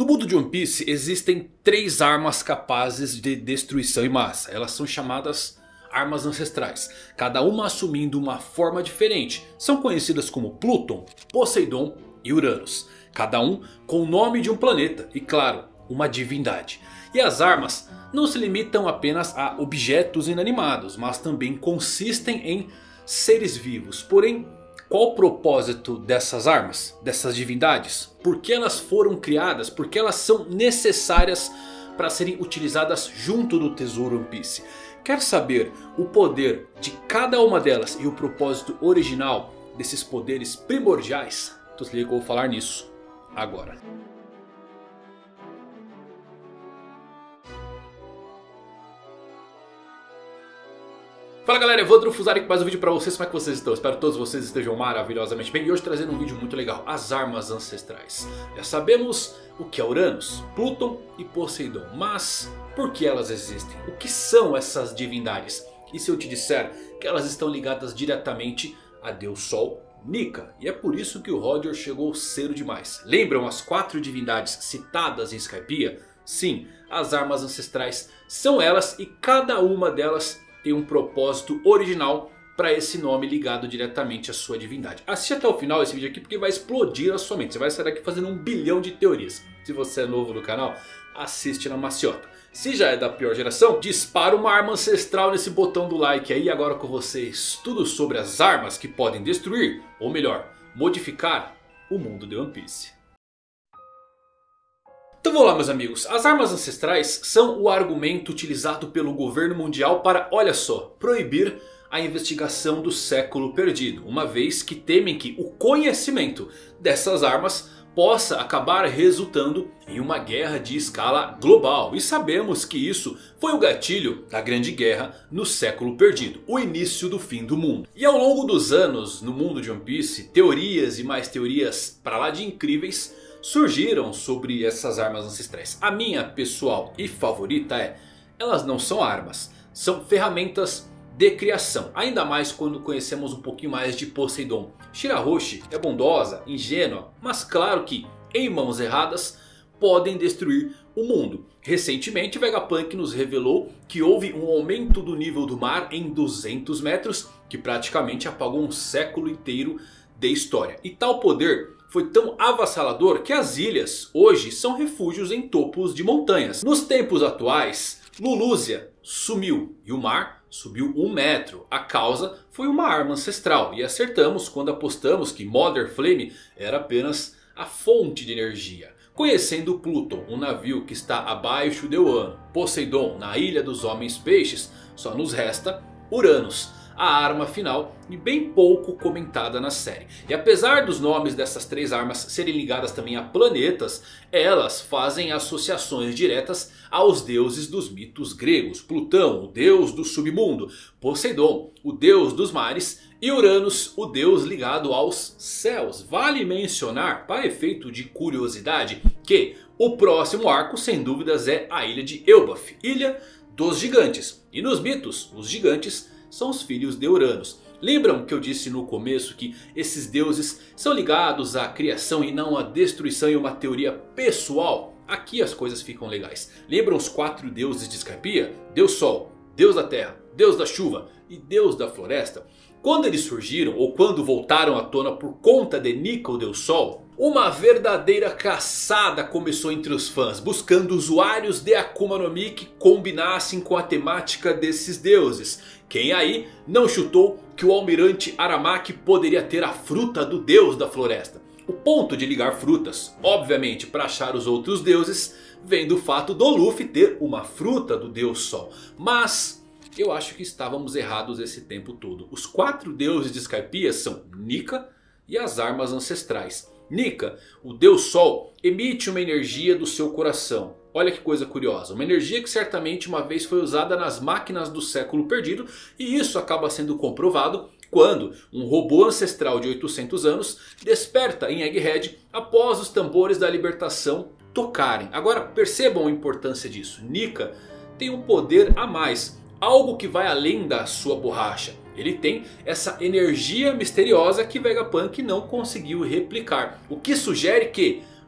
No mundo de One Piece existem 3 armas capazes de destruição em massa. Elas são chamadas armas ancestrais, cada uma assumindo uma forma diferente. São conhecidas como Pluton, Poseidon e Uranus. Cada um com o nome de um planeta e, claro, uma divindade. E as armas não se limitam apenas a objetos inanimados, mas também consistem em seres vivos. Porém, qual o propósito dessas armas, dessas divindades? Por que elas foram criadas? Por que elas são necessárias para serem utilizadas junto do tesouro One Piece? Quer saber o poder de cada uma delas e o propósito original desses poderes primordiais? Então se liga que eu vou falar nisso agora. Fala galera, Evandro Fusari com mais um vídeo pra vocês. Como é que vocês estão? Espero que todos vocês estejam maravilhosamente bem. E hoje trazendo um vídeo muito legal, as armas ancestrais. Já sabemos o que é Uranus, Pluton e Poseidon, mas por que elas existem? O que são essas divindades? E se eu te disser que elas estão ligadas diretamente a Deus Sol, Nika? E é por isso que o Roger chegou cedo demais. Lembram as 4 divindades citadas em Skypiea? Sim, as armas ancestrais são elas e cada uma delas tem um propósito original para esse nome ligado diretamente à sua divindade. Assiste até o final esse vídeo aqui porque vai explodir a sua mente. Você vai sair daqui fazendo 1 bilhão de teorias. Se você é novo no canal, assiste na maciota. Se já é da pior geração, dispara uma arma ancestral nesse botão do like aí. Agora com vocês, tudo sobre as armas que podem destruir, ou melhor, modificar o mundo de One Piece. Então vamos lá meus amigos, as armas ancestrais são o argumento utilizado pelo governo mundial para, olha só, proibir a investigação do século perdido. Uma vez que temem que o conhecimento dessas armas possa acabar resultando em uma guerra de escala global. E sabemos que isso foi o gatilho da grande guerra no século perdido, o início do fim do mundo. E ao longo dos anos no mundo de One Piece, teorias e mais teorias para lá de incríveis surgiram sobre essas armas ancestrais. A minha pessoal e favorita é: elas não são armas, são ferramentas de criação. Ainda mais quando conhecemos um pouquinho mais de Poseidon. Shirahoshi é bondosa, ingênua, mas claro que em mãos erradas podem destruir o mundo. Recentemente Vegapunk nos revelou que houve um aumento do nível do mar em 200 metros. Que praticamente apagou um século inteiro de história. E tal poder foi tão avassalador que as ilhas hoje são refúgios em topos de montanhas. Nos tempos atuais, Lulusia sumiu e o mar subiu 1 metro. A causa foi uma arma ancestral. E acertamos quando apostamos que Mother Flame era apenas a fonte de energia. Conhecendo Pluton, um navio que está abaixo de Wano, Poseidon na Ilha dos Homens Peixes, só nos resta Uranus, a arma final e bem pouco comentada na série. E apesar dos nomes dessas 3 armas serem ligadas também a planetas, elas fazem associações diretas aos deuses dos mitos gregos. Plutão, o deus do submundo, Poseidon, o deus dos mares, e Uranus, o deus ligado aos céus. Vale mencionar, para efeito de curiosidade, que o próximo arco sem dúvidas é a ilha de Elbaf, ilha dos gigantes. E nos mitos, os gigantes são os filhos de Uranus. Lembram que eu disse no começo que esses deuses são ligados à criação e não à destruição, e uma teoria pessoal? Aqui as coisas ficam legais. Lembram os 4 deuses de Skypiea? Deus Sol, Deus da Terra, Deus da Chuva e Deus da Floresta. Quando eles surgiram, ou quando voltaram à tona por conta de Nika, o Deus Sol, uma verdadeira caçada começou entre os fãs, buscando usuários de Akuma no Mi que combinassem com a temática desses deuses. Quem aí não chutou que o almirante Aramaki poderia ter a fruta do deus da floresta? O ponto de ligar frutas, obviamente para achar os outros deuses, vem do fato do Luffy ter uma fruta do deus Sol. Mas eu acho que estávamos errados esse tempo todo. Os 4 deuses de Skypiea são Nika e as armas ancestrais. Nika, o deus Sol, emite uma energia do seu coração. Olha que coisa curiosa, uma energia que certamente uma vez foi usada nas máquinas do século perdido. E isso acaba sendo comprovado quando um robô ancestral de 800 anos desperta em Egghead após os tambores da libertação tocarem. Agora percebam a importância disso. Nika tem um poder a mais, algo que vai além da sua borracha. Ele tem essa energia misteriosa que Vegapunk não conseguiu replicar. O que sugere que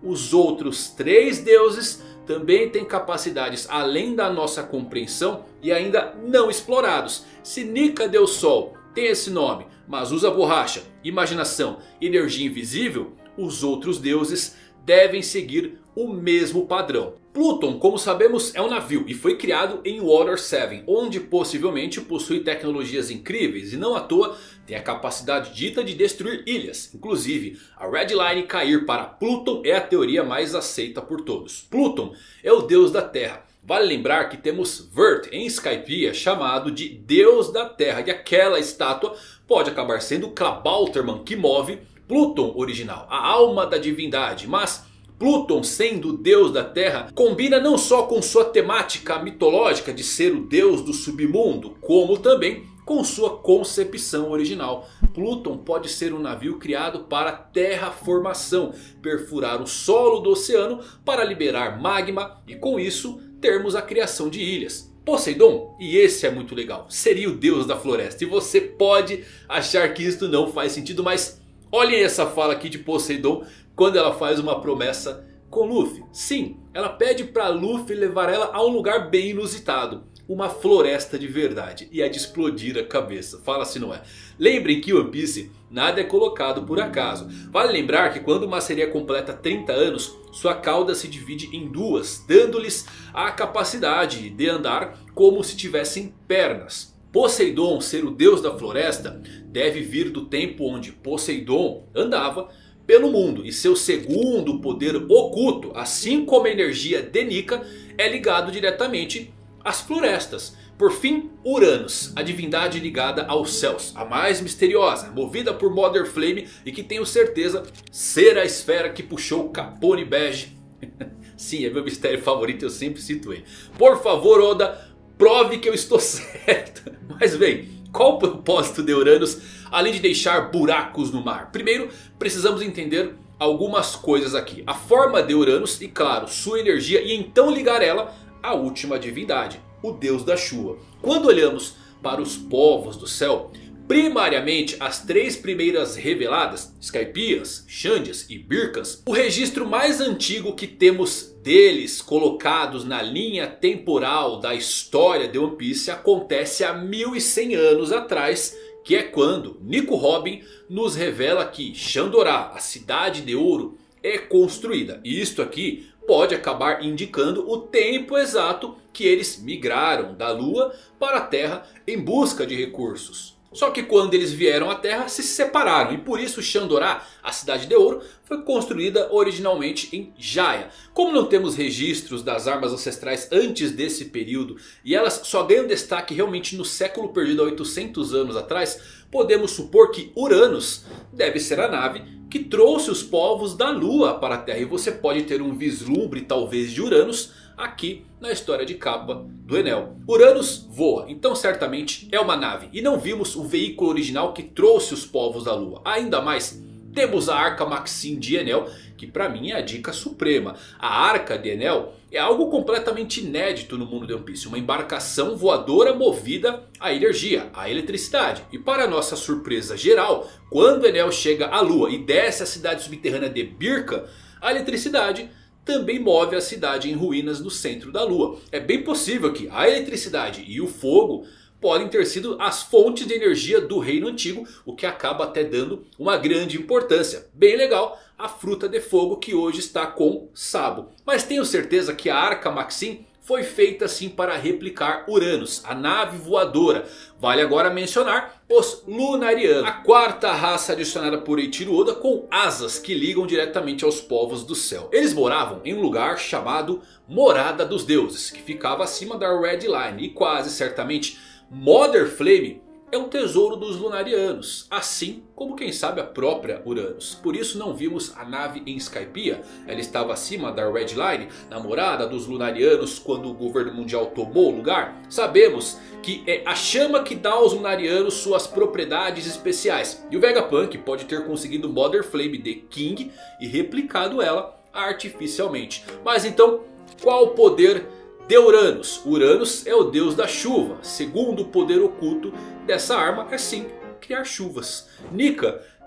os outros 3 deuses também têm capacidades além da nossa compreensão e ainda não explorados. Se Nika, Deus Sol, tem esse nome, mas usa borracha, imaginação e energia invisível, os outros deuses devem seguir o mesmo padrão. Pluton, como sabemos, é um navio e foi criado em Water 7, onde possivelmente possui tecnologias incríveis e não à toa tem a capacidade dita de destruir ilhas. Inclusive, a Red Line cair para Pluton é a teoria mais aceita por todos. Pluton é o deus da Terra. Vale lembrar que temos Vurt em Skypiea chamado de Deus da Terra. E aquela estátua pode acabar sendo Klabautermann, que move Pluton original, a alma da divindade. Mas Pluton, sendo o deus da Terra, combina não só com sua temática mitológica de ser o deus do submundo, como também com sua concepção original. Pluton pode ser um navio criado para terraformação, perfurar o solo do oceano para liberar magma e com isso termos a criação de ilhas. Poseidon, e esse é muito legal, seria o deus da floresta. E você pode achar que isto não faz sentido, mas olhem essa fala aqui de Poseidon quando ela faz uma promessa com Luffy. Sim, ela pede para Luffy levar ela a um lugar bem inusitado. Uma floresta de verdade. E é de explodir a cabeça. Fala se não é. Lembrem que One Piece nada é colocado por acaso. Vale lembrar que quando uma sereia completa 30 anos, sua cauda se divide em 2. Dando-lhes a capacidade de andar como se tivessem pernas. Poseidon, ser o deus da floresta, deve vir do tempo onde Poseidon andava pelo mundo. E seu segundo poder oculto, assim como a energia de Nika, é ligado diretamente às florestas. Por fim, Uranus, a divindade ligada aos céus, a mais misteriosa, movida por Mother Flame e que tenho certeza ser a esfera que puxou Capone Bege. Sim, é meu mistério favorito, eu sempre cito ele. Por favor, Oda, prove que eu estou certo. Mas bem, qual o propósito de Uranus além de deixar buracos no mar? Primeiro, precisamos entender algumas coisas aqui. A forma de Uranus e claro, sua energia e então ligar ela à última divindade, o deus da chuva. Quando olhamos para os povos do céu, primariamente as 3 primeiras reveladas, Skypieas, Xandias e Birkas, o registro mais antigo que temos deles colocados na linha temporal da história de One Piece acontece há 1100 anos atrás, que é quando Nico Robin nos revela que Shandorá, a cidade de ouro, é construída. E isto aqui pode acabar indicando o tempo exato que eles migraram da lua para a terra em busca de recursos. Só que quando eles vieram à Terra se separaram. E por isso Shandorá, a cidade de ouro, foi construída originalmente em Jaya. Como não temos registros das armas ancestrais antes desse período. E elas só ganham destaque realmente no século perdido há 800 anos atrás. Podemos supor que Uranus deve ser a nave que trouxe os povos da lua para a Terra. E você pode ter um vislumbre talvez de Uranus aqui na história de capa do Enel. Uranus voa, então certamente é uma nave. E não vimos o veículo original que trouxe os povos da lua. Ainda mais, temos a Arca Maxim de Enel, que para mim é a dica suprema. A Arca de Enel é algo completamente inédito no mundo de One Piece. Uma embarcação voadora movida a energia, a eletricidade. E para nossa surpresa geral, quando Enel chega à lua e desce a cidade subterrânea de Birka, a eletricidade também move a cidade em ruínas no centro da lua. É bem possível que a eletricidade e o fogo podem ter sido as fontes de energia do reino antigo, o que acaba até dando uma grande importância. Bem legal a fruta de fogo que hoje está com Sabo. Mas tenho certeza que a Arca Maxim foi feita sim para replicar Uranus, a nave voadora. Vale agora mencionar os Lunarianos, a 4ª raça adicionada por Eiichiro Oda com asas que ligam diretamente aos povos do céu. Eles moravam em um lugar chamado Morada dos Deuses, que ficava acima da Red Line. E quase certamente Mother Flame é um tesouro dos Lunarianos, assim como quem sabe a própria Uranus. Por isso não vimos a nave em Skypiea. Ela estava acima da Red Line, na morada dos Lunarianos, quando o governo mundial tomou o lugar. Sabemos que é a chama que dá aos Lunarianos suas propriedades especiais. E o Vegapunk pode ter conseguido Mother Flame de King e replicado ela artificialmente. Mas então, qual o poder de Uranus? Uranus é o deus da chuva. Segundo o poder oculto dessa arma é sim criar chuvas. Nika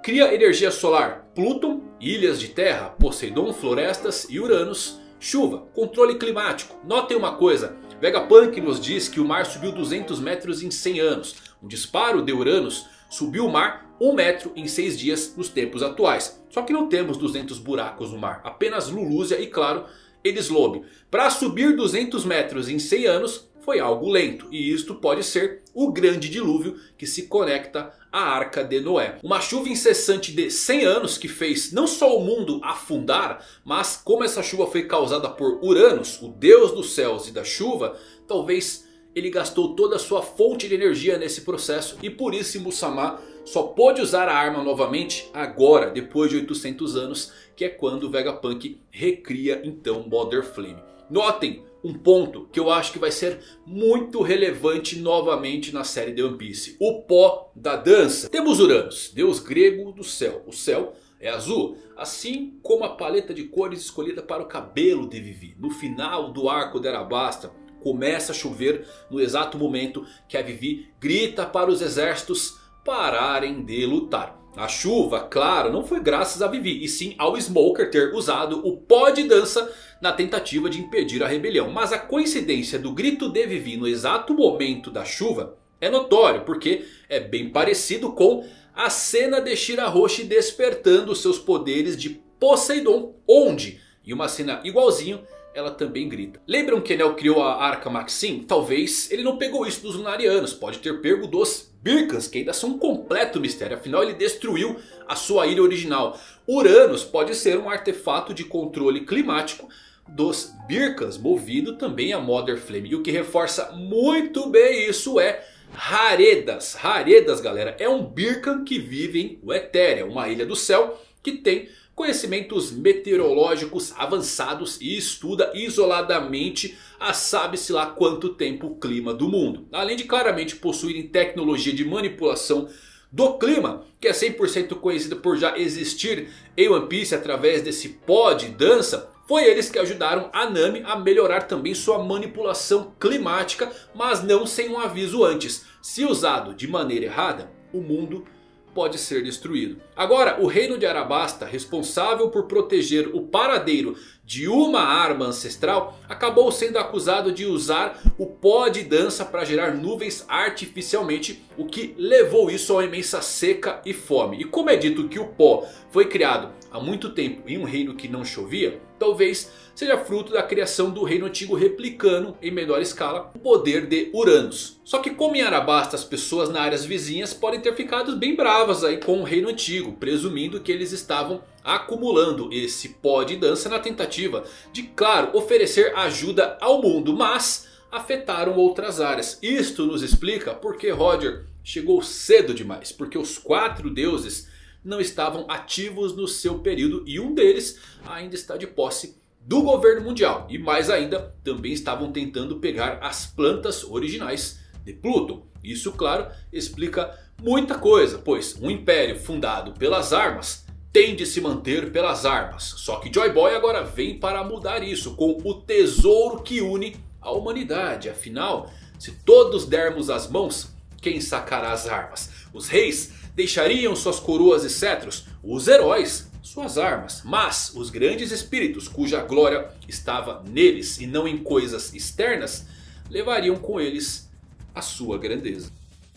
cria energia solar. Plutão, ilhas de terra. Poseidon, florestas. E Uranus, chuva, controle climático. Notem uma coisa, Vegapunk nos diz que o mar subiu 200 metros em 100 anos. Um disparo de Uranus subiu o mar 1 metro em 6 dias nos tempos atuais. Só que não temos 200 buracos no mar, apenas Lulúzia e claro, Enislobe. Para subir 200 metros em 100 anos foi algo lento. E isto pode ser o grande dilúvio que se conecta à Arca de Noé. Uma chuva incessante de 100 anos que fez não só o mundo afundar, mas como essa chuva foi causada por Uranus, o deus dos céus e da chuva, talvez ele gastou toda a sua fonte de energia nesse processo. E por isso Mu-Sama só pôde usar a arma novamente agora, depois de 800 anos, que é quando o Vegapunk recria então Mother Flame. Notem um ponto que eu acho que vai ser muito relevante novamente na série de One Piece. O pó da dança. Temos Uranus, deus grego do céu. O céu é azul, assim como a paleta de cores escolhida para o cabelo de Vivi. No final do arco de Arabasta começa a chover no exato momento que a Vivi grita para os exércitos pararem de lutar. A chuva, claro, não foi graças a Vivi, e sim ao Smoker ter usado o pó de dança na tentativa de impedir a rebelião. Mas a coincidência do grito de Vivi no exato momento da chuva é notório, porque é bem parecido com a cena de Shirahoshi despertando seus poderes de Poseidon, onde, em uma cena igualzinho, ela também grita. Lembram que Enel criou a Arca Maxim? Talvez ele não pegou isso dos Lunarianos, pode ter pego dos Birkans, que ainda são um completo mistério. Afinal ele destruiu a sua ilha original. Uranus pode ser um artefato de controle climático dos Birkans, movido também a Mother Flame. E o que reforça muito bem isso é Haredas. Haredas, galera, é um Birkan que vive em Westeria, uma ilha do céu que tem conhecimentos meteorológicos avançados e estuda isoladamente há sabe-se lá quanto tempo o clima do mundo. Além de claramente possuírem tecnologia de manipulação do clima, que é 100% conhecida por já existir em One Piece através desse pó de dança. Foi eles que ajudaram a Nami a melhorar também sua manipulação climática, mas não sem um aviso antes. Se usado de maneira errada, o mundo pode ser destruído. Agora, o reino de Arabasta, responsável por proteger o paradeiro de uma arma ancestral, acabou sendo acusado de usar o pó de dança para gerar nuvens artificialmente, o que levou isso a uma imensa seca e fome. E como é dito que o pó foi criado há muito tempo em um reino que não chovia, talvez seja fruto da criação do reino antigo replicando em menor escala o poder de Uranus. Só que como em Arabasta as pessoas nas áreas vizinhas podem ter ficado bem bravas aí com o reino antigo, presumindo que eles estavam acumulando esse pó de dança na tentativa de, claro, oferecer ajuda ao mundo, mas afetaram outras áreas. Isto nos explica porque Roger chegou cedo demais, porque os 4 deuses não estavam ativos no seu período e um deles ainda está de posse do governo mundial. E mais ainda, também estavam tentando pegar as plantas originais de Plutão. Isso, claro, explica muita coisa, pois um império fundado pelas armas tem de se manter pelas armas. Só que Joy Boy agora vem para mudar isso com o tesouro que une a humanidade. Afinal, se todos dermos as mãos, quem sacará as armas? Os reis deixariam suas coroas e cetros, os heróis suas armas. Mas os grandes espíritos, cuja glória estava neles e não em coisas externas, levariam com eles a sua grandeza.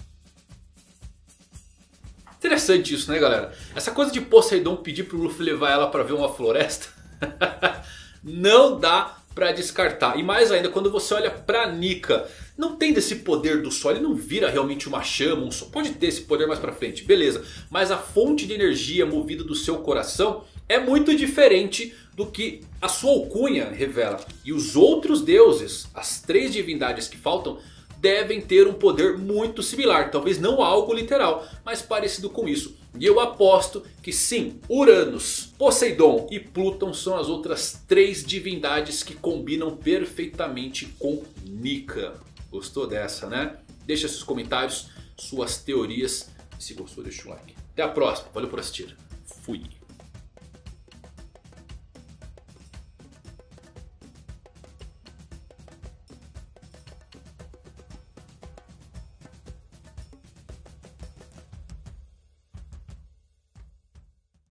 Interessante isso, né, galera? Essa coisa de Poseidon pedir pro Luffy levar ela para ver uma floresta não dá pra descartar. E mais ainda quando você olha pra Nika, não tem desse poder do sol, ele não vira realmente uma chama, um sol. Pode ter esse poder mais pra frente, beleza. Mas a fonte de energia movida do seu coração é muito diferente do que a sua alcunha revela. E os outros deuses, as 3 divindades que faltam, devem ter um poder muito similar. Talvez não algo literal, mas parecido com isso. E eu aposto que sim, Uranus, Poseidon e Plutão são as outras 3 divindades que combinam perfeitamente com Nika. Gostou dessa, né? Deixa seus comentários, suas teorias. Se gostou, deixa o like. Até a próxima, valeu por assistir. Fui.